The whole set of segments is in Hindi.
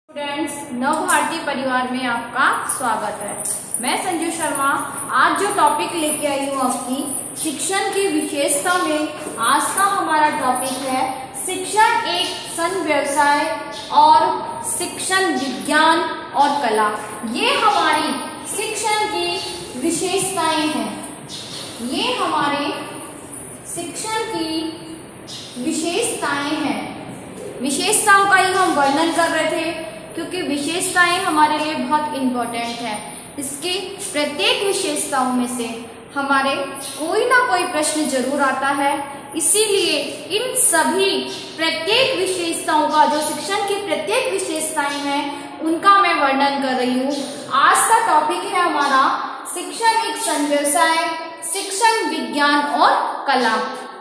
स्टूडेंट्स, नव भारती परिवार में आपका स्वागत है। मैं संजू शर्मा आज जो टॉपिक लेके आई हूँ आपकी शिक्षण की विशेषता में, आज का हमारा टॉपिक है शिक्षण एक सन व्यवसाय और शिक्षण विज्ञान और कला। ये हमारी शिक्षण की विशेषताएं हैं। ये हमारे शिक्षण की विशेषताएं हैं। विशेषताओं का ही हम वर्णन कर रहे थे क्योंकि विशेषताएं हमारे लिए बहुत इम्पोर्टेंट है। इसके प्रत्येक विशेषताओं में से हमारे कोई ना कोई प्रश्न जरूर आता है, इसीलिए इन सभी प्रत्येक विशेषताओं का, जो शिक्षण की प्रत्येक विशेषताएं हैं, उनका मैं वर्णन कर रही हूँ। आज का टॉपिक है हमारा शिक्षण एक सन व्यवसाय, शिक्षण विज्ञान और कला।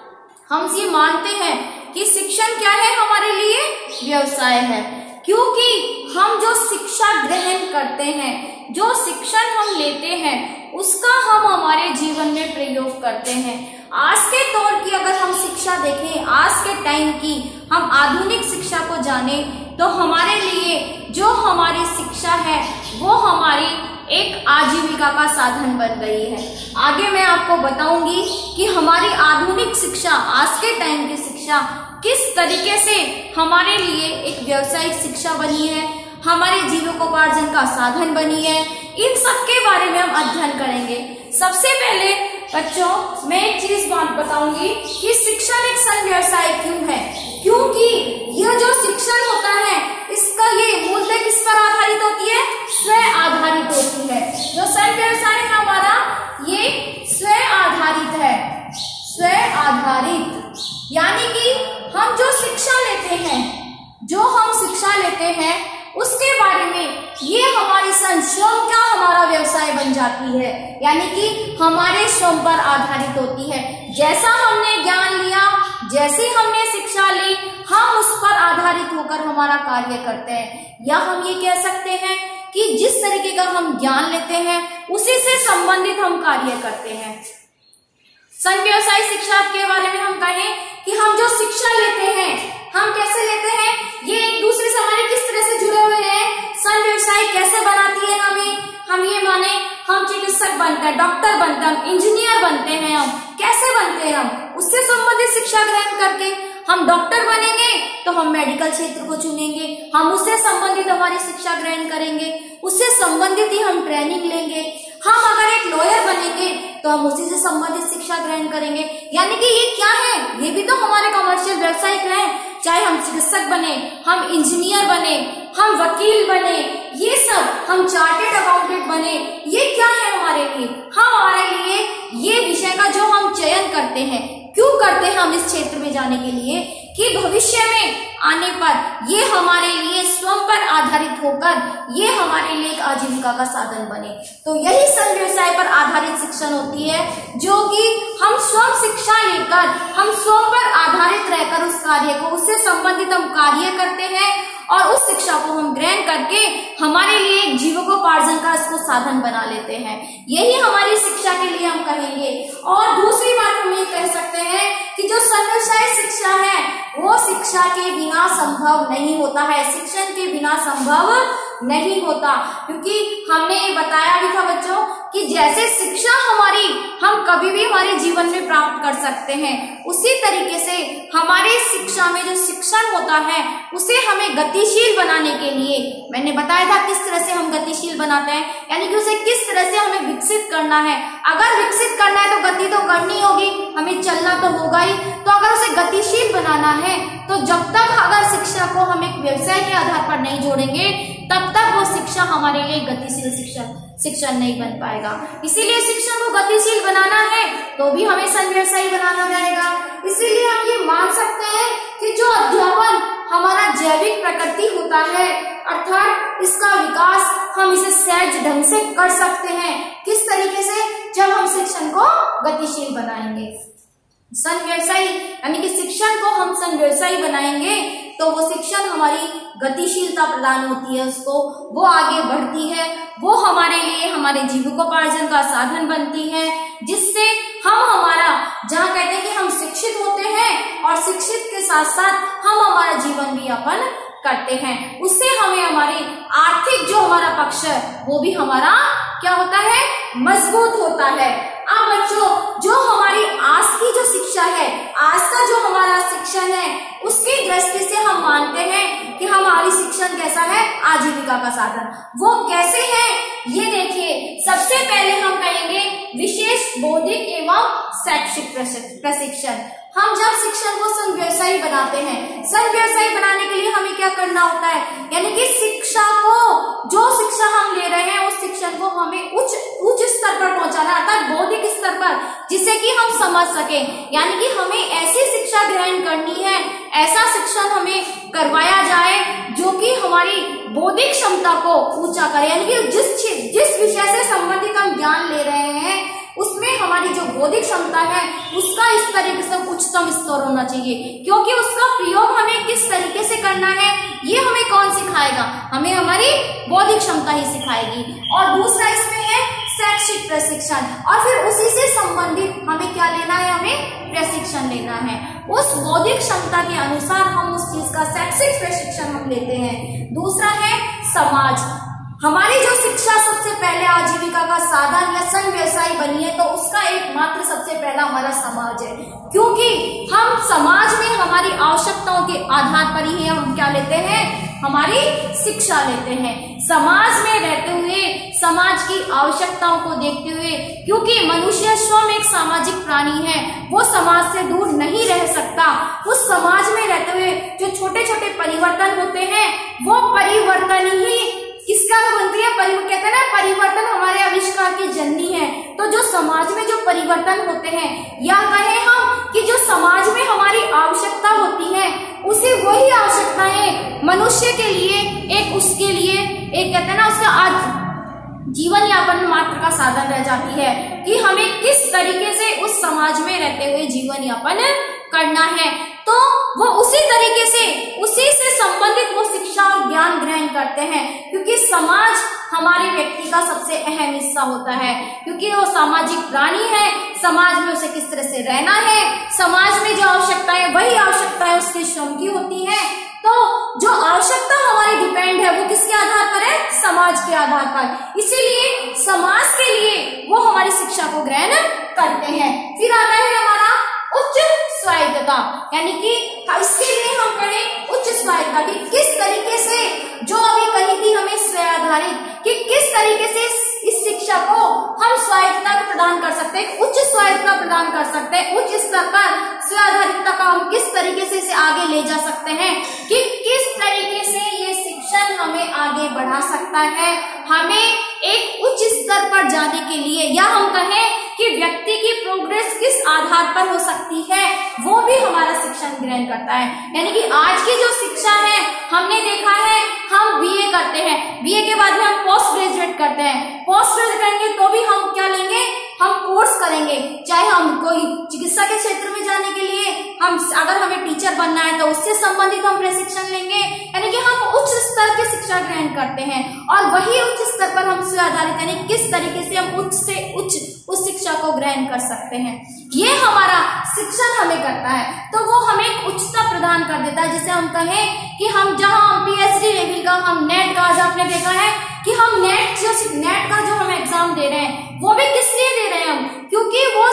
हम ये मानते हैं कि शिक्षण क्या है, हमारे लिए व्यवसाय है, क्योंकि हम जो शिक्षा ग्रहण करते हैं, जो शिक्षण हम लेते हैं, उसका हम हमारे जीवन में प्रयोग करते हैं। आज के दौर की अगर हम शिक्षा देखें, आज के टाइम की हम आधुनिक शिक्षा को जाने, तो हमारे लिए जो हमारी शिक्षा है वो हमारी एक आजीविका का साधन बन गई है। आगे मैं आपको बताऊंगी कि हमारी आधुनिक शिक्षा, आज के टाइम की शिक्षा किस तरीके से हमारे लिए एक व्यावसायिक शिक्षा बनी है, हमारे जीविकोपार्जन का साधन बनी है। इन सब के बारे में हम अध्ययन करेंगे। सबसे पहले बच्चों मैं एक चीज बताऊंगी कि शिक्षण एक सन व्यवसाय क्यों है, क्योंकि यह जो शिक्षण होता है इसका ये मूलतः किस पर आधारित होती है, स्व आधारित होती है। जो सन व्यवसाय है हमारा, ये स्व आधारित है, स्व आधारित, यानी कि हम जो शिक्षा लेते हैं, जो हम शिक्षा लेते हैं उसके बारे में ये हमारी स्वयं क्या हमारा व्यवसाय बन जाती है, यानी कि हमारे स्वयं पर आधारित होती है। जैसा हमने ज्ञान लिया, जैसे हमने शिक्षा ली, हम उस पर आधारित होकर हमारा कार्य करते हैं। या हम ये कह सकते हैं कि जिस तरीके का हम ज्ञान लेते हैं उसी से संबंधित हम कार्य करते हैं। सन व्यवसाय शिक्षा के बारे में हम कहें कि हम जो शिक्षा लेते हैं, हम कैसे लेते हैं, ये एक दूसरे से हमारे किस तरह से जुड़े हुए हैं। सन व्यवसाय कैसे बनाती है हमें, हम ये माने हम चिकित्सक बनते हैं, डॉक्टर बनते हैं, हम इंजीनियर बनते हैं, हम कैसे बनते हैं, हम उससे संबंधित शिक्षा ग्रहण करके। हम डॉक्टर बनेंगे तो हम मेडिकल क्षेत्र को चुनेंगे, हम उससे संबंधित हमारी शिक्षा ग्रहण करेंगे, उससे संबंधित ही हम ट्रेनिंग लेंगे। हम अगर एक लॉयर बनेंगे तो हम उसी से संबंधित शिक्षा ग्रहण करेंगे। यानी कि ये क्या है, ये भी तो हमारे कमर्शियल व्यवसायिक हैं। चाहे हम चिकित्सक बने, हम इंजीनियर बने, हम वकील बने, ये सब, हम चार्टेड अकाउंटेंट बने, ये क्या है हमारे लिए, हमारे लिए ये विषय का जो हम चयन करते हैं। क्यों करते हैं हम इस क्षेत्र में जाने के लिए, कि भविष्य में आने पर ये हमारे लिए स्वयं पर आधारित होकर ये हमारे लिए एक आजीविका का साधन बने। तो यही सन व्यवसाय पर आधारित शिक्षण होती है, जो कि हम स्वयं शिक्षा लेकर, हम स्वयं पर आधारित रहकर उस कार्य को, उससे संबंधित हम कार्य करते हैं और उस शिक्षा को हम ग्रहण करके हमारे लिए एक जीविकोपार्जन का इसको साधन बना लेते हैं। यही हमारी शिक्षा के लिए हम कहेंगे। और दूसरी बात हम ये कह सकते हैं कि जो सन व्यवसाय शिक्षा है वो शिक्षा के बिना संभव नहीं होता है, शिक्षण के बिना संभव नहीं होता। क्योंकि हमने ये बताया भी था बच्चों कि जैसे शिक्षा हमारी हम कभी भी हमारे जीवन में प्राप्त कर सकते हैं, उसी तरीके से हमारे शिक्षा में जो शिक्षण होता है उसे हमें गतिशील बनाने के लिए, मैंने बताया था किस तरह से हम गतिशील बनाते हैं, यानी कि उसे किस तरह से हमें विकसित करना है। अगर विकसित करना है तो गति तो करनी होगी, हमें चलना तो होगा ही। तो अगर उसे गतिशील बनाना है तो जब तक अगर शिक्षा को हम एक व्यवसाय के आधार पर नहीं जोड़ेंगे, तब तक वो शिक्षा हमारे लिए गतिशील शिक्षण नहीं बन पाएगा। इसीलिए शिक्षा को गतिशील बनाना है तो भी हमें सन व्यवसायी बनाना रहेगा। इसीलिए हम ये मान सकते हैं कि जो अध्यापन हमारा जैविक प्रकृति होता है, अर्थात इसका विकास हम इसे सहज ढंग से कर सकते हैं। किस तरीके से, जब हम शिक्षण को गतिशील बनाएंगे। सन व्यवसायी यानी कि शिक्षण को हम सन व्यवसायी बनाएंगे तो वो शिक्षण हमारी गतिशीलता प्रदान होती है, उसको वो आगे बढ़ती है, वो हमारे लिए हमारे जीविकोपार्जन का साधन बनती है, जिससे हम हमारा, जहाँ कहते हैं कि हम शिक्षित होते हैं और शिक्षित के साथ साथ हम हमारा जीवन भी यापन करते हैं। उससे हमें हमारी आर्थिक जो हमारा पक्ष है वो भी हमारा क्या होता है, मजबूत होता है। अब बच्चों, जो हमारी आज की जो शिक्षा है, आज का जो हमारा शिक्षण है, उसकी दृष्टि से हम मानते हैं कि हमारी शिक्षण कैसा है, आजीविका का साधन। वो कैसे है ये देखिए। सबसे पहले हम कहेंगे विशेष बौद्धिक एवं शैक्षिक प्रशिक्षण। हम जब शिक्षण को संव्यवसायी बनाते हैं, संव्यवसायी बनाने के लिए हमें क्या करना होता है, यानी कि शिक्षा को, जो शिक्षा हम ले रहे हैं उस शिक्षण को हमें उच्च स्तर पर पहुंचाना, अर्थात बौद्धिक स्तर पर, जिससे कि हम समझ सके। यानी कि हमें ऐसी शिक्षा ग्रहण करनी है, ऐसा शिक्षण हमें करवाया जाए जो कि हमारी बौद्धिक क्षमता को ऊंचा करे। यानी कि जिस विषय से संबंधित हम ज्ञान ले रहे हैं उसमें हमारी जो बौद्धिक क्षमता है उसका इस तरीके से उच्चतम स्तर होना चाहिए, क्योंकि उसका प्रयोग हमें किस तरीके से करना है ये हमें कौन सिखाएगा, हमें हमारी बौद्धिक क्षमता ही सिखाएगी। और दूसरा इसमें है शैक्षिक प्रशिक्षण, और फिर उसी से संबंधित हमें क्या लेना है, हमें प्रशिक्षण लेना है। उस बौद्धिक क्षमता के अनुसार हम उस चीज का शैक्षिक प्रशिक्षण हम लेते हैं। दूसरा है समाज। हमारी जो शिक्षा सबसे पहले आजीविका का साधन या संव्यवसायी बनी है, तो उसका एकमात्र सबसे पहला हमारा समाज है, क्योंकि हम समाज में हमारी आवश्यकताओं के आधार पर ही हम क्या लेते हैं, हमारी शिक्षा लेते हैं। समाज में रहते हुए, समाज की आवश्यकताओं को देखते हुए, क्योंकि मनुष्य स्वयं एक सामाजिक प्राणी है, वो समाज से दूर नहीं रह सकता। उस समाज में रहते हुए जो छोटे छोटे परिवर्तन होते हैं, वो परिवर्तन ही किसका बनती है, कहते हैं ना, परिवर्तन हमारे आविष्कार की जननी है। तो जो समाज में जो परिवर्तन होते हैं, या कहें हम कि जो समाज में हमारी आवश्यकता होती है, उसे वही आवश्यकताएं मनुष्य के लिए एक उसके लिए एक कहते हैं ना, उसका आज जीवन यापन मात्र का साधन रह जाती है कि हमें किस तरीके से उस समाज में रहते हुए जीवन यापन करना है। तो वो उसी तरीके से, उसी से संबंधित वो शिक्षा और ज्ञान ग्रहण करते हैं, क्योंकि समाज हमारे व्यक्ति का सबसे अहम हिस्सा होता है, क्योंकि वो सामाजिक प्राणी है। समाज में उसे किस तरह से रहना है, समाज में जो आवश्यकता है वही आवश्यकता है उसके श्रम की होती है। तो जो आवश्यकता हमारी डिपेंड है वो किसके आधार पर है, समाज के आधार पर। इसीलिए समाज के लिए वो हमारी शिक्षा को ग्रहण करते हैं। फिर आता है हमारा उच्च स्वायत्तता, यानी कि इसके लिए हम करें उच्च स्वायत्तता की किस तरीके से, जो अभी कही थी हमें स्वयं आधारित, कि किस तरीके से इस शिक्षा को हम स्वायत्तता प्रदान कर सकते हैं, उच्च स्वायत्तता प्रदान कर सकते हैं। उच्च स्तर पर स्वयं आधारितता का हम किस तरीके से इसे आगे ले जा सकते हैं, कि किस तरीके से ये शिक्षण हमें आगे बढ़ा सकता है, हमें एक उच्च स्तर पर जाने के लिए, या हम कहें कि व्यक्ति की प्रोग्रेस किस आधार पर हो सकती है, वो भी हमारा शिक्षण ग्रहण करता है। यानी कि आज की जो शिक्षा है, हमने देखा है हम बीए करते हैं, बीए के बाद में हम पोस्ट ग्रेजुएट करते हैं, पोस्ट ग्रेजुएट करेंगे तो भी हम क्या लेंगे, हम कोर्स करेंगे, चाहे हम कोई चिकित्सा के क्षेत्र में जाने के लिए, हम अगर हमें टीचर बनना है तो उससे संबंधित हम प्रशिक्षण लेंगे। यानी कि हम उच्च स्तर की शिक्षा ग्रहण करते हैं, और वही उच्च स्तर पर हम स्वयं आधारित, यानी किस तरीके से हम उच्च से उच्च उस शिक्षा को ग्रहण कर सकते हैं, ये हमारा शिक्षण हमें करता है। तो वो हमें उच्चता प्रदान कर देता है, जिसे हम कहें कि हम जहां पीएचडी लेवल का, हम नेट का, आज आपने देखा है कि हम नेट का जो हम एग्जाम दे रहे हैं, वो भी किस लिए दे रहे हैं हम, क्योंकि वो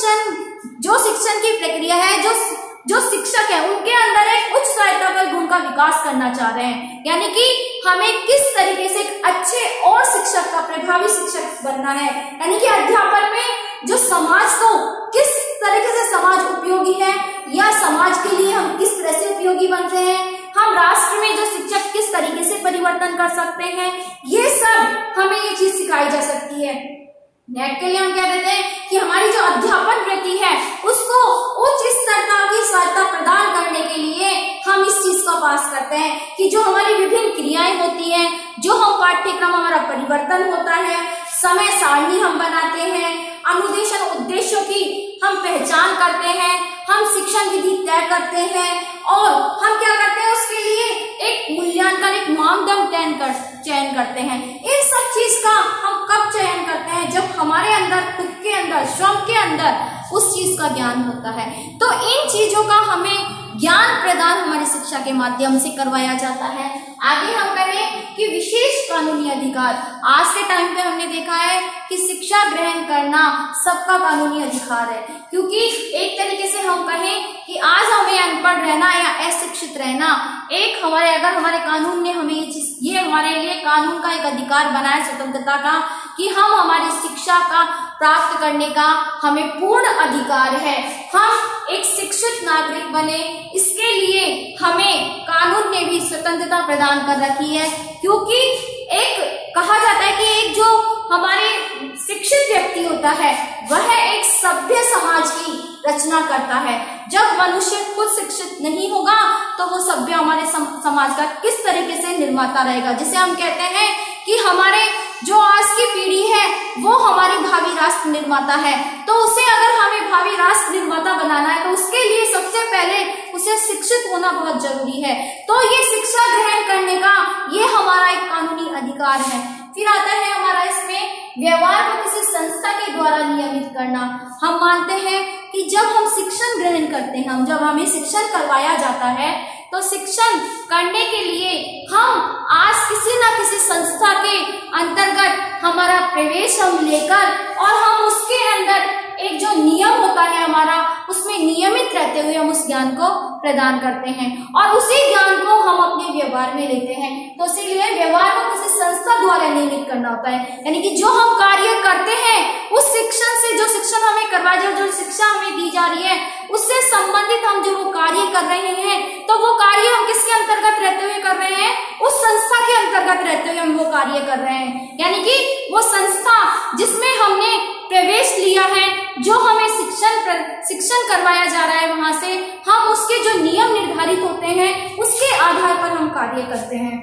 शिक्षण की प्रक्रिया है, जो शिक्षक है उनके अंदर एक उच्च स्वायत्तता का गुण का विकास करना चाह रहे हैं। यानी कि हमें किस तरीके से एक अच्छे और शिक्षक का, प्रभावी शिक्षक बनना है, यानी कि अध्यापन में जो समाज को किस तरीके से समाज उपयोगी है, या समाज के लिए हम किस तरह से उपयोगी बन रहे हैं, हम राष्ट्र में जो शिक्षक किस तरीके से परिवर्तन कर सकते हैं, ये सब हमें ये चीज सिखाई जा सकती है। नेट के लिए हम क्या देते हैं कि हमारी जो अध्यापन वृत्ति है उसको उच्च स्तर की स्वायत्तता प्रदान करने के लिए हम इस चीज को पास करते हैं कि जो हमारी विभिन्न क्रियाएं होती हैं, जो हम पाठ्यक्रम हमारा परिवर्तन होता है, समय सारणी हम बनाते हैं, अनुदेशन उद्देश्यों की हम पहचान करते हैं, हम शिक्षण विधि तय करते हैं, और हम क्या करते हैं उसके लिए एक मूल्यांकन, एक मानदंड चयन करते हैं। इन सब चीज का हम कब चयन करते हैं, जब हमारे अंदर, खुद के अंदर, स्वयं के अंदर उस चीज का ज्ञान होता है। तो इन चीजों का हमें ज्ञान प्रदान हमारी शिक्षा के माध्यम से करवाया जाता है। आगे हम कहें कि विशेष कानूनी अधिकार, आज के टाइम पे हमने देखा है कि शिक्षा ग्रहण करना सबका कानूनी अधिकार है, क्योंकि एक तरीके से हम कहें कि आज हमें अनपढ़ रहना या अशिक्षित रहना एक अगर हमारे कानून ने हमें ये हमारे लिए कानून का एक अधिकार बनाया स्वतंत्रता का, कि हम हमारी शिक्षा का प्राप्त करने का हमें पूर्ण अधिकार है। हम एक शिक्षित नागरिक बने, इसके लिए हमें कानून ने भी स्वतंत्रता प्रदान कर रखी है, क्योंकि एक कहा जाता है कि एक जो हमारे शिक्षित व्यक्ति होता है वह एक सभ्य समाज की रचना करता है। जब मनुष्य खुद शिक्षित नहीं होगा तो वो सभ्य हमारे समाज का किस तरीके से निर्माता रहेगा। जिसे हम कहते हैं कि हमारे जो आज की पीढ़ी है वो हमारी भावी राष्ट्र निर्माता है, तो उसे अगर हमें भावी राष्ट्र निर्माता बनाना है तो उसके लिए सबसे पहले उसे शिक्षित होना बहुत जरूरी है। तो ये शिक्षा ग्रहण करने का ये हमारा एक कानूनी अधिकार है। फिर आता है हमारा इसमें व्यवहार को किसी संस्था के द्वारा नियमित करना। हम मानते हैं कि जब हम शिक्षण ग्रहण करते हैं, जब हमें शिक्षण करवाया जाता है, तो शिक्षण करने के लिए हम आज किसी न किसी संस्था के अंतर्गत हमारा प्रवेश हम लेकर और हम उसके अंदर एक जो नियम होता है हमारा, उसमें नियमित रहते हुए हम उस ज्ञान को प्रदान करते हैं और उसी ज्ञान को हम अपने व्यवहार में लेते हैं। तो इसीलिए व्यवहार को किसी संस्था द्वारा नियमित करना होता है, यानी कि जो हम कार्य करते हैं उस शिक्षण से, जो शिक्षण हमें करवाया, जो शिक्षा हमें दी जा रही है उससे संबंधित हम जो वो कार्य कर रहे हैं, तो वो कार्य हम किसके अंतर्गत रहते हुए कर रहे हैं, उस संस्था के अंतर्गत रहते हुए हम वो कार्य कर रहे हैं। यानी कि वो संस्था जिसमें हमने प्रवेश लिया है, जो हमें शिक्षण करवाया जा रहा है, वहां से हम उसके जो नियम निर्धारित होते हैं उसके आधार पर हम कार्य करते हैं।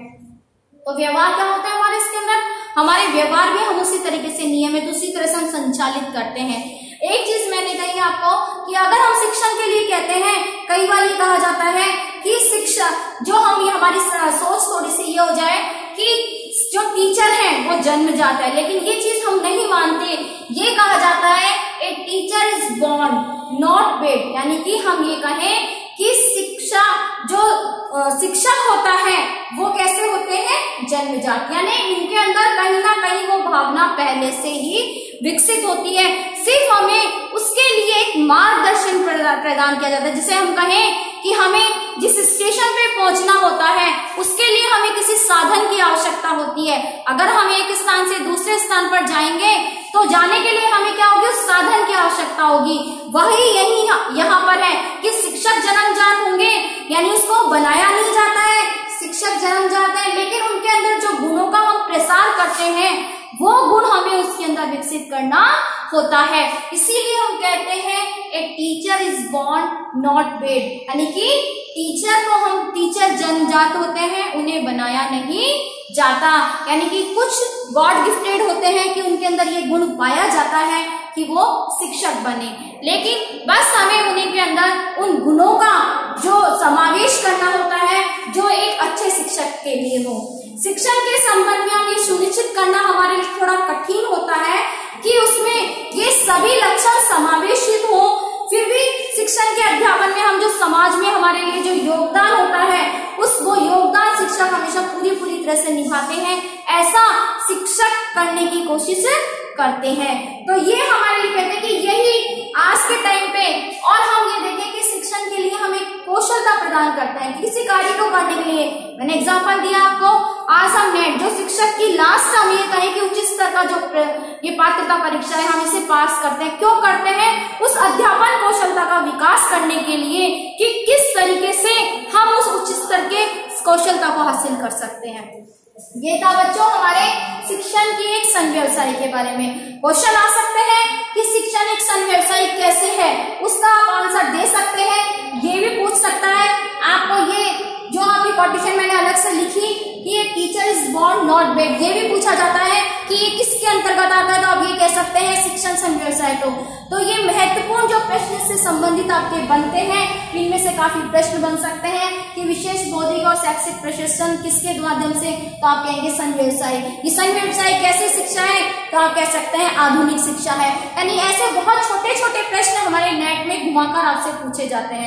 तो व्यवहार क्या होता है हमारे इसके अंदर, हमारे व्यवहार भी हम उसी तरीके से नियमित उसी तरह से हम संचालित करते हैं। एक चीज मैंने कही आपको कि अगर हम शिक्षण के लिए कहते हैं, कई बार ये कहा जाता है कि शिक्षा जो हम, ये हमारी सोच थोड़ी सी ये हो जाए कि जो टीचर है वो जन्मजात है, लेकिन ये चीज हम नहीं मानते। ये कहा जाता है a teacher is born not made, यानी कि हम ये कहें कि शिक्षा जो शिक्षक होता है वो कैसे होते हैं, जन्मजात, यानी इनके अंदर कहीं ना कहीं वो भावना पहले से ही विकसित होती है। सिर्फ हमें उसके लिए एक मार्गदर्शन प्रदान किया जाता है। जिसे हम कहें कि हमें जिस स्टेशन पे पहुंचना होता है उसके लिए हमें किसी साधन की आवश्यकता होती है। अगर हम एक स्थान से दूसरे स्थान पर जाएंगे तो जाने के लिए हमें क्या होगी, उस साधन की आवश्यकता होगी। वही यही यहाँ पर है कि शिक्षक जन्मजात होंगे, यानी उसको बनाया नहीं जाता है, शिक्षक जन्मजात है, लेकिन उनके अंदर जो गुणों का हम प्रसार करते हैं वो गुण हमें उसके अंदर विकसित करना होता है। इसीलिए हम कहते हैं a teacher is born not made, यानी कि टीचर को हम टीचर जन्मजात होते हैं, उन्हें बनाया नहीं जाता। यानी कि कुछ गॉड गिफ्टेड होते हैं कि उनके अंदर ये गुण पाया जाता है कि वो शिक्षक बने, लेकिन बस हमें उन्हीं के अंदर उन गुणों का जो समावेश करना होता है जो एक अच्छे शिक्षक के लिए हो। शिक्षण के संबंध में हम ये सुनिश्चित करना हमारे लिए थोड़ा कठिन होता है कि उसमें ये सभी लक्षण समावेशित हो, फिर भी शिक्षण के अध्यापन में हम जो समाज में हमारे लिए जो योगदान होता है वो योगदान शिक्षक हमेशा पूरी तरह से निभाते हैं, ऐसा शिक्षक करने की कोशिश करते हैं। तो ये हमारे लिए कहते हैं कि यही आज के टाइम पे, और हम ये देखें कि शिक्षण के लिए हमें कौशलता प्रदान करता है किसी कार्य को करने के लिए। मैंने एग्जांपल दिया आपको, आज हम नेट जो शिक्षक की लास्ट हम ये कहें कि उच्च स्तर का जो ये पात्रता परीक्षा है हम इसे पास करते हैं, क्यों करते हैं, उस अध्यापन कौशलता का विकास करने के लिए कि किस तरीके से हम उस उच्च स्तर के कौशलता को हासिल कर सकते हैं। ये था बच्चों हमारे शिक्षण की एक संव्यवसाय के बारे में। क्वेश्चन आ सकते हैं कि शिक्षण एक संव्यवसाय कैसे है, उसका आप आंसर दे सकते हैं। ये भी पूछ सकता है आपको, ये जो आपकी कंडीशन मैंने अलग से लिखी कि ये teacher is born not made, ये भी पूछा जाता है कि ये किसके अंतर्गत आता है, तो आप ये कह सकते हैं शिक्षण संव्यवसाय। तो ये महत्वपूर्ण जो प्रश्न से संबंधित आपके बनते हैं, इनमें से काफी प्रश्न बन सकते हैं कि विशेष बौद्धिक और शैक्षिक प्रशिक्षण किसके माध्यम से, तो आप कहेंगे संव्यवसाय। ये संव्यवसाय कैसे शिक्षा है, तो आप कह सकते हैं आधुनिक शिक्षा है। यानी ऐसे बहुत छोटे छोटे प्रश्न हमारे नेट में घुमाकर आपसे पूछे जाते हैं।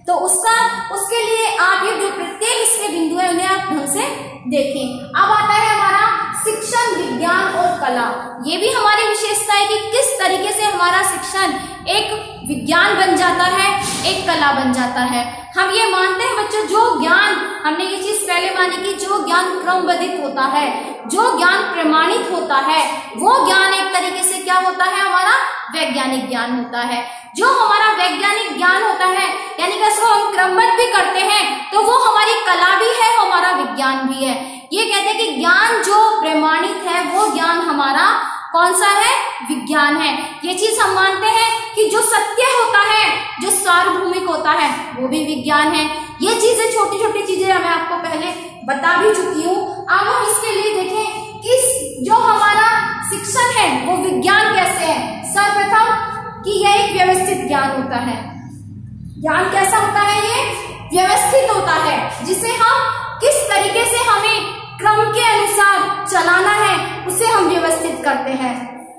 तो उसके लिए आप ये जो प्रत्येक इसके बिंदु है उन्हें आप ढंग से देखें। अब आता है हमारा शिक्षण, विज्ञान और कला। ये भी हमारी विशेषता है कि किस तरीके से हमारा शिक्षण एक विज्ञान बन जाता है, एक कला बन जाता है। हम ये मानते हैं बच्चों, जो ज्ञान, हमने ये चीज पहले मानी कि जो ज्ञान क्रमबद्ध होता है, जो ज्ञान प्रमाणित होता है, वो ज्ञान एक तरीके से क्या होता है, हमारा वैज्ञानिक ज्ञान होता है। जो हमारा वैज्ञानिक ज्ञान होता है, यानी कि इसको हम क्रमबद्ध भी करते हैं, तो वो हमारी कला भी है, हमारा विज्ञान भी है। ये कहते हैं कि ज्ञान जो प्रमाणित है वो ज्ञान हमारा कौन सा है, विज्ञान है। ये चीज हम मानते हैं कि जो सत्य होता है, जो सार्वभौमिक होता है, वो भी विज्ञान है। ये चीजें, छोटी छोटी चीजें मैं आपको पहले बता भी चुकी हूँ। अब हम इसके लिए देखें कि जो हमारा शिक्षण है वो विज्ञान कैसे है। सर्वप्रथम कि यह एक व्यवस्थित ज्ञान होता है। ज्ञान कैसा होता है, ये व्यवस्थित होता है, जिसे हम किस तरीके से हमें क्रम के अनुसार चलाना है उसे हम व्यवस्थित करते हैं।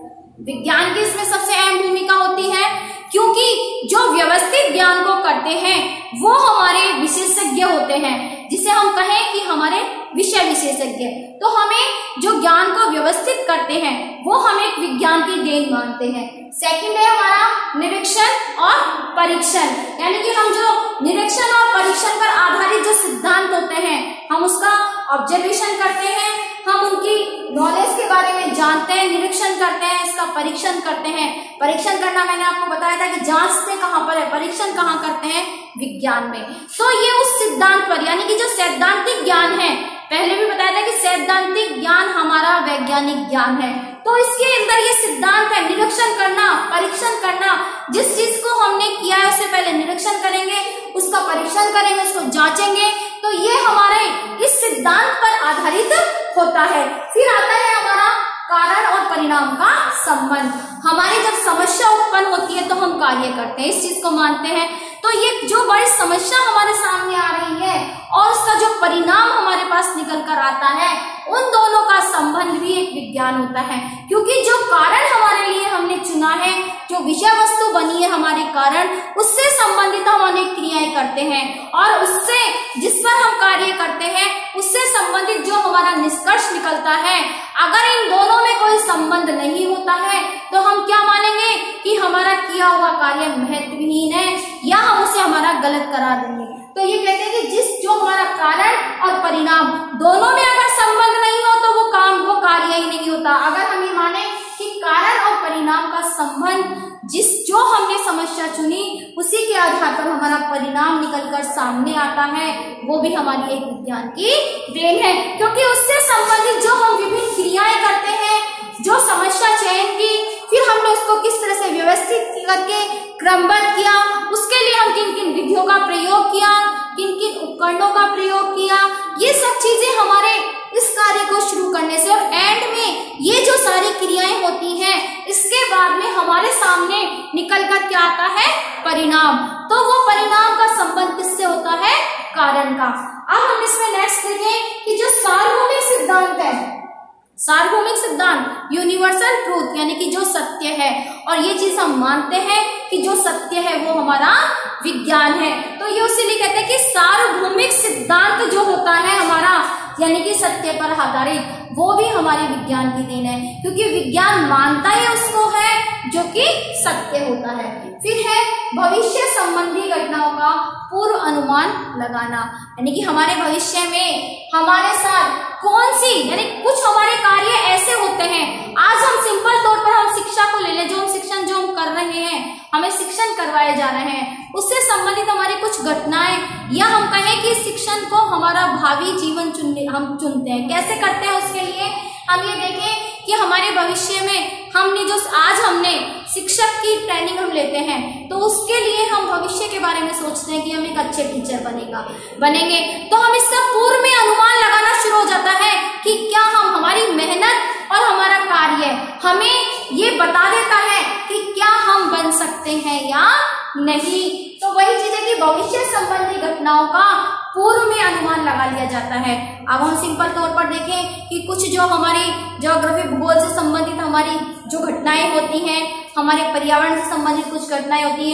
विज्ञान की इसमें सबसे अहम भूमिका होती है, क्योंकि जो व्यवस्थित ज्ञान को करते हैं वो हमारे विशेषज्ञ होते हैं, जिसे हम कहें कि हमारे विषय विशेषज्ञ। तो हमें जो ज्ञान को व्यवस्थित करते हैं वो हम एक विज्ञान की देन मानते हैं। सेकंड है हमारा निरीक्षण और परीक्षण, यानी कि हम जो निरीक्षण और परीक्षण पर आधारित जो सिद्धांत होते हैं हम उसका ऑब्जर्वेशन करते हैं, हम उनकी नॉलेज के बारे में जानते हैं, निरीक्षण करते हैं, इसका परीक्षण करते हैं। परीक्षण करना मैंने आपको बताया था कि जांचते कहाँ पर है, परीक्षण कहाँ करते हैं, विज्ञान में। तो ये उस सिद्धांत पर, यानी कि जो सैद्धांतिक ज्ञान है, पहले भी बताया था कि सैद्धांतिक ज्ञान हमारा वैज्ञानिक ज्ञान है। तो इसके अंदर ये सिद्धांत है, निरीक्षण करना, परीक्षण करना। जिस चीज को हमने किया है उससे पहले निरीक्षण करेंगे, उसका परीक्षण करेंगे, उसको जांचेंगे, तो ये हमारे इस सिद्धांत पर आधारित होता है। फिर आता है हमारा कारण और परिणाम का संबंध। हमारी जब समस्या उत्पन्न होती है तो हम कार्य करते हैं, इस चीज को मानते हैं। तो ये जो बड़ी समस्या हमारे सामने आ रही है और उसका जो परिणाम हमारे पास निकल कर आता है, उन दोनों का संबंध भी एक विज्ञान होता है। क्योंकि जो कारण हमारे लिए हमने चुना है, जो विषय वस्तु बनी है हमारे कारण, उससे संबंधित हम अनेक क्रियाएं करते हैं, और उससे जिस पर हम कार्य करते हैं उससे संबंधित जो हमारा निष्कर्ष निकलता है, अगर इन दोनों में कोई संबंध नहीं होता है तो हम क्या मानेंगे कि हमारा किया हुआ कार्य महत्वहीन है, या हम उसे हमारा गलत करार देंगे। तो ये कहते हैं कि जो हमारा कारण और परिणाम दोनों में अगर संबंध नहीं हो तो वो कार्य ही नहीं होता। अगर हम ये माने कि कारण और परिणाम का संबंध, जो हमने समस्या चुनी उसी के आधार पर हमारा परिणाम निकलकर सामने आता है, वो भी हमारी एक विज्ञान की देन है। क्योंकि उससे संबंधित जो हम विभिन्न क्रियाएं करते हैं, जो समस्या चयन की, फिर हमने उसको किस तरह से व्यवस्थित करके क्रमबद्ध किया, उसके लिए हम किन किन विधियों का प्रयोग किया, किन किन उपकरणों का प्रयोग किया, ये सब चीजें हमारे इस कार्य को शुरू करने से, और एंड में ये जो सारी क्रियाएं होती हैं, इसके बाद में हमारे सामने निकल कर क्या आता है, परिणाम। तो वो परिणाम का संबंध किससे होता है, कारण का। अब हम इसमें नेक्स्ट देखें कि जो सार्वभौमिक सिद्धांत है, सार्वभौमिक सिद्धांत, यूनिवर्सल ट्रूथ, यानी कि जो सत्य है, और ये चीज हम मानते हैं कि जो सत्य है वो हमारा विज्ञान है। तो ये उसीलिए कहते हैं कि सार्वभौमिक सिद्धांत जो होता है हमारा, यानी कि सत्य पर आधारित, वो भी हमारे विज्ञान की देन है, क्योंकि विज्ञान मानता ही उसको है जो कि सत्य होता है। फिर है भविष्य संबंधी घटनाओं का पूर्व अनुमान लगाना, यानी कि हमारे भविष्य में हमारे साथ कौन सी, यानी कुछ हमारे कार्य ऐसे होते हैं, आज हम सिंपल तौर पर हम शिक्षा को ले लें, जो हम शिक्षण जो हम कर रहे हैं, हमें शिक्षण करवाए जा रहे हैं, उससे संबंधित हमारी कुछ घटनाएं, या हम कहें कि शिक्षण को हमारा भावी जीवन हम चुनते हैं। कैसे करते हैं, उसके लिए हम ये देखें कि हमारे भविष्य में हमने जो आज हमने शिक्षक की ट्रेनिंग हम लेते हैं, तो उसके लिए हम भविष्य के बारे में सोचते हैं कि हम एक अच्छे टीचर बनेंगे, तो हम इसका पूर्व में अनुमान लगाना शुरू हो जाता है कि क्या हमारी मेहनत और हमारा कार्य हमें ये बता देता है कि क्या हम बन सकते हैं या नहीं। तो वही चीज है कि भविष्य संबंधी घटनाओं का पूर्व में अनुमान लगा लिया जाता है। अब हम सिंपल तौर पर देखें कि कुछ जो हमारी ज्योग्राफी, भूगोल से संबंधित हमारी जो घटनाएं होती हैं, हमारे पर्यावरण से संबंधित कुछ घटनाएं होती हैं,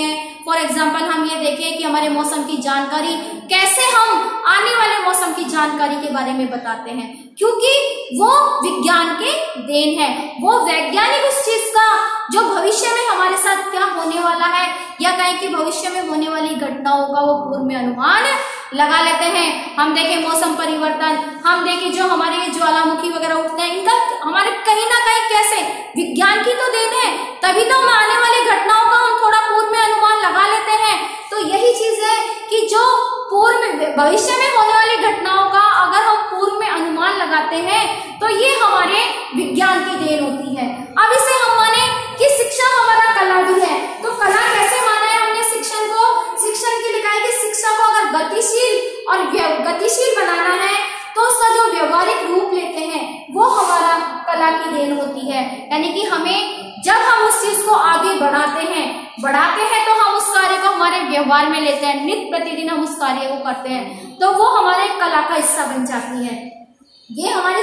फॉर एग्जाम्पल हम ये देखें कि हमारे मौसम की जानकारी कैसे हम आने वाले मौसम की जानकारी के बारे में बताते हैं, क्योंकि वो विज्ञान के देन है। वो वैज्ञानिक उस चीज का जो भविष्य में हमारे साथ क्या होने वाला है या कहें कि भविष्य में होने वाली घटनाओं का वो पूर्व में अनुमान लगा लेते हैं। हम देखें मौसम परिवर्तन, हम देखें जो हमारे ज्वालामुखी वगैरह उठते हैं, इनका हमारे कहीं ना कहीं कैसे विज्ञान की तो देन है, तभी तो हम आने वाली घटनाओं का हम थोड़ा पूर्व में अनुमान लगा लेते हैं। तो यही चीज है कि जो पूर्व में भविष्य में होने वाली घटनाओं का अगर हम पूर्व में अनुमान लगाते हैं तो ये हमारे विज्ञान की देन होती है। अब इसे हम माने कि शिक्षा हमारा कला भी है, तो कला कैसे माना है हमने शिक्षण को? शिक्षण की लिखा है कि शिक्षा को अगर गतिशील बनाना है तो उसका जो व्यवहारिक रूप लेते हैं वो हमारा कला की देन होती है। यानी कि हमें जब हम उस चीज को आगे बढ़ाते हैं तो हम उस कार्य को हमारे व्यवहार में लेते हैं, नित्य प्रतिदिन हम उस कार्य को करते हैं, तो वो हमारे कला का हिस्सा बन जाती है। ये हमारे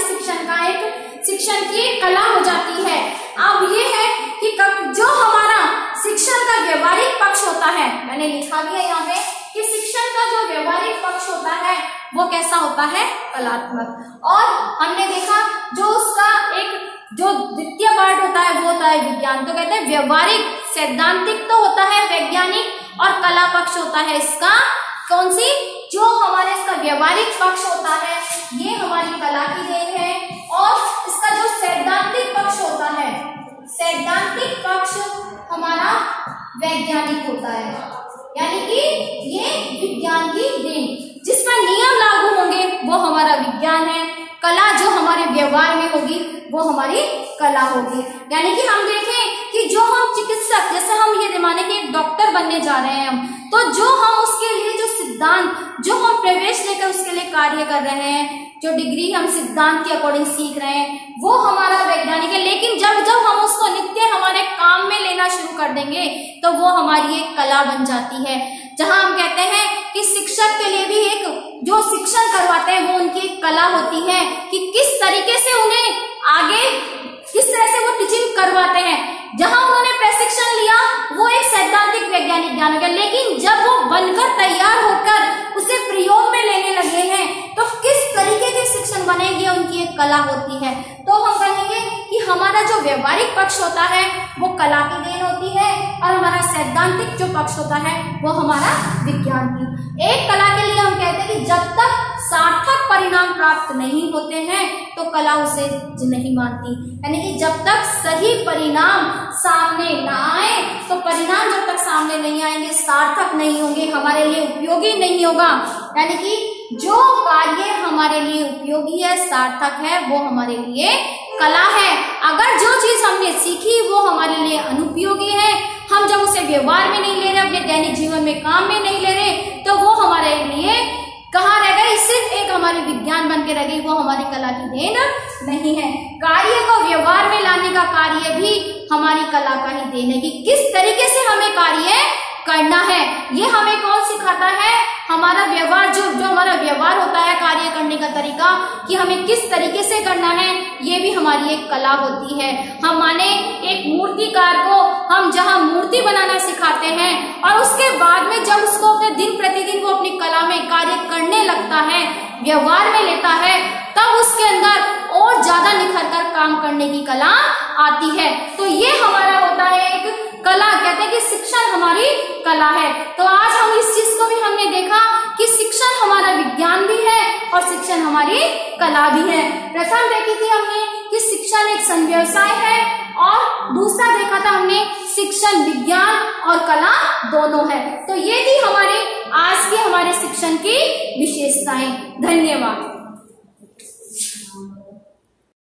शिक्षण की कला हो जाती है। अब ये है कि जो हमारा शिक्षण का व्यवहारिक पक्ष होता है, मैंने लिखा भी है यहाँ पे कि शिक्षण का जो व्यवहारिक पक्ष होता है वो कैसा होता है? कलात्मक। और हमने देखा जो उसका एक जो द्वितीय पार्ट होता है वो होता है विज्ञान। तो कहते हैं व्यवहारिक, सैद्धांतिक तो होता है वैज्ञानिक, और कला पक्ष होता है इसका कौन सी? जो हमारे इसका व्यवहारिक पक्ष होता है ये हमारी कला की देन है, और इसका जो सैद्धांतिक पक्ष होता है, सैद्धांतिक पक्ष हमारा वैज्ञानिक होता है। यानी कि ये विज्ञान की देन, जिसमें नियम लागू होंगे वो हमारा विज्ञान है, कला जो हमारे व्यवहार में होगी वो हमारी कला होगी। यानी कि हम देखें कि जो हम चिकित्सक, जैसे हम ये माने कि एक डॉक्टर बनने जा रहे हैं हम, तो जो हम उसके लिए जो सिद्धांत, जो हम प्रवेश लेकर उसके लिए कार्य कर रहे हैं, जो डिग्री हम सिद्धांत के अकॉर्डिंग सीख रहे हैं वो हमारा वैज्ञानिक है। लेकिन जब हम उसको नित्य हमारे काम में लेना शुरू कर देंगे तो वो हमारी एक कला बन जाती है। जहां हम कहते हैं कि शिक्षक के लिए भी एक जो शिक्षण करवाते हैं वो उनकी एक कला होती है कि किस तरीके से उन्हें आगे किस तरह से वो टीचिंग करवाते हैं। जहां उन्होंने प्रशिक्षण लिया वो एक सैद्धांतिक वैज्ञानिक ज्ञान हो गया, लेकिन जब वो बनकर तैयार होकर उसे प्रयोग में लेने लगे हैं तो किस तरीके के शिक्षण बनेंगे उनकी एक कला होती है। तो हम कहेंगे कि हमारा जो व्यवहारिक पक्ष होता है वो कला की देन होती है, और हमारा सैद्धांतिक जो पक्ष होता है वो हमारा विज्ञान की। एक कला के लिए हम कहते हैं कि जब तक सार्थक परिणाम प्राप्त नहीं होते हैं तो कला उसे नहीं मानती। यानी कि जब तक सही परिणाम सामने ना आए, तो परिणाम जब तक सामने नहीं आएंगे, सार्थक नहीं होंगे, हमारे लिए उपयोगी नहीं होगा। यानी कि जो कार्य हमारे लिए उपयोगी है, सार्थक है, वो हमारे लिए कला है। अगर जो चीज हमने सीखी वो हमारे लिए अनुपयोगी है, हम जब उसे व्यवहार में नहीं ले रहे, अपने दैनिक जीवन में काम में नहीं ले रहे, तो वो हमारे लिए कहाँ रह गई? सिर्फ एक हमारी विज्ञान बन के रह गई, वो हमारी कला की देन नहीं है। कार्य को व्यवहार में लाने का कार्य भी हमारी कला का ही देन है कि किस तरीके से हमें कार्य करना है। ये हमें कौन सिखाता है? हमारा व्यवहार, जो हमारा व्यवहार होता है, कार्य करने का तरीका, कि हमें किस तरीके से करना है, ये भी हमारी एक कला होती है। हम माने एक मूर्तिकार को हम जहाँ मूर्ति बनाना सिखाते हैं और उसके बाद में जब उसको अपने दिन प्रतिदिन वो अपनी कला में कार्य करने लगता है, व्यवहार में लेता है, तब उसके अंदर और ज्यादा निखर कर काम करने की कला आती है। तो ये हमारा होता है एक कला। कहते हैं कि शिक्षण हमारी कला है। तो आज हम इस चीज को भी हमने देखा कि शिक्षण हमारा विज्ञान भी है और शिक्षण हमारी कला भी है। प्रथम देखी थी हमने कि शिक्षण एक संव्यवसाय है, और दूसरा देखा था हमने शिक्षण विज्ञान और कला दोनों है। तो ये थी हमारे आज के हमारे शिक्षण की विशेषताएं। धन्यवाद।